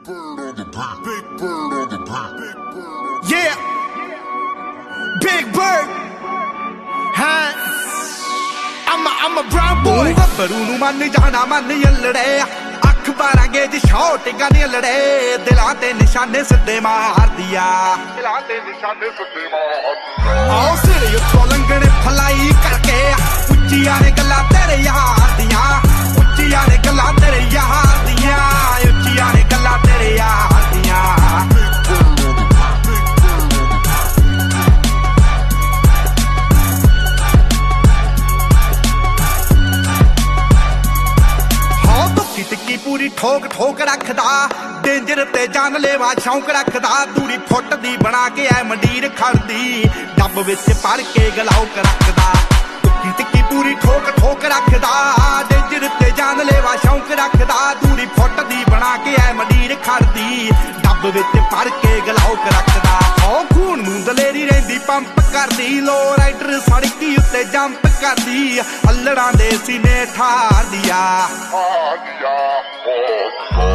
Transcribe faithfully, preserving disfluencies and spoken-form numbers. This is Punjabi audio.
Yeah, Big Bird, huh? I'm a, I'm a brown boy. ਗੱਭਰੂ ਨੂੰ ਮੰਨ ਜਾਣਾ ਮੰਨ ਯੱਲੜੇ ਅਖਬਾਰਾਂ ਗੇਜ ਸ਼ੌਟ ਗਾਣੇ ਲੜੇ ਦਿਲਾਂ ਤੇ ਨਿਸ਼ਾਨੇ ਸਿੱਧੇ ਮਾਰਦੀ ਆ ਦਿਲਾਂ ਤੇ ਨਿਸ਼ਾਨੇ ਸਿੱਧੇ ਮਾਰਦੀ ਆਓ ਸਿਰ ਉੱਤੋਂ ਲੰਘਣੇ ਫਲਾਈ ਕਰਕੇ ਉੱਚੀਆਂ ਨੇ ਗੱਲਾਂ ਤੇਰੇ ਯਾਰ ਦੀਆਂ ਉੱਚੀਆਂ ਨੇ ਗੱਲਾਂ ਤੇਰੇ ਯਾਰ ਦੀਆਂ ਉੱਚੀਆਂ ਨੇ ਗੱਲਾਂ ਤੇਰੇ ਯਾਰ ਦੀਆਂ ਟਿੱਕੀ ਪੂਰੀ ਠੋਕ ਠੋਕ ਰੱਖਦਾ ਡੇਂਜਰ ਤੇ ਜਾਨ ਲੈਵਾ ਸ਼ੌਂਕ ਰੱਖਦਾ ਦੂਰੀ ਫੁੱਟ ਦੀ ਬਣਾ ਕੇ ਐ ਮੰਡੀਰ ਖੜਦੀ ਡੱਬ ਵਿੱਚ ਭਰ ਕੇ ਗਲਾਉਕ ਰੱਖਦਾ ਟਿੱਕੀ ਟਿੱਕੀ ਪੂਰੀ ਠੋਕ ਠੋਕ ਰੱਖਦਾ ਡੇਂਜਰ ਤੇ ਜਾਨ ਲੈਵਾ ਸ਼ੌਂਕ ਰੱਖਦਾ ਦੂਰੀ ਫੁੱਟ ਦੀ ਬਣਾ ਕੇ ਐ ਮੰਡੀਰ ਖੜਦੀ ਡੱਬ ਵਿੱਚ ਭਰ ਕੇ ਗਲਾਉਕ ਰੱਖਦਾ ਉਹ ਖੂਨ ਨੂੰ ਦਲੇਰੀ ਰਹਿੰਦੀ ਪੰਪ ਕਰਦੀ ਲੋ ਰਾਈਡਰ ਸੜਕੀ ਉੱਤੇ ਜੰਪ ਕਰਦੀ ਅਲੜਾਂ ਦੇ ਸੀਨੇ ਠਾਰਦੀ ਆ